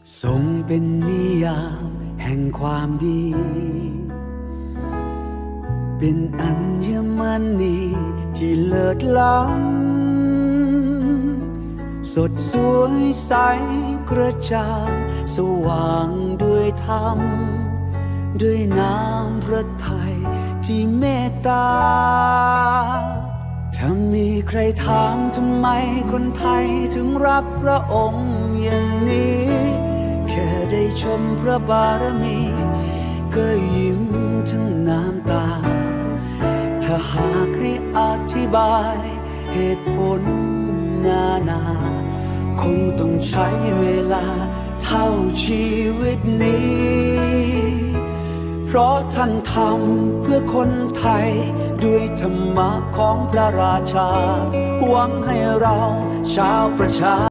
ทรงเป็นนิยามแห่งความดีเป็นอัญมณีที่เลิศล้ำสดสวยใสกระจ่างสว่างด้วยธรรมด้วยน้ำพระทัยที่เมตตาถ้ามีใครถามทำไมคนไทยถึงรักพระองค์อย่างนี้แค่ได้ชมพระบารมีก็ยิ้มทั้งน้ำตาถ้าหากให้อธิบายเหตุผลนาคงต้องใช้เวลาเท่าชีวิตนี้เพราะท่านทำเพื่อคนไทยด้วยธรรมะของพระราชาหวังให้เราชาวประชา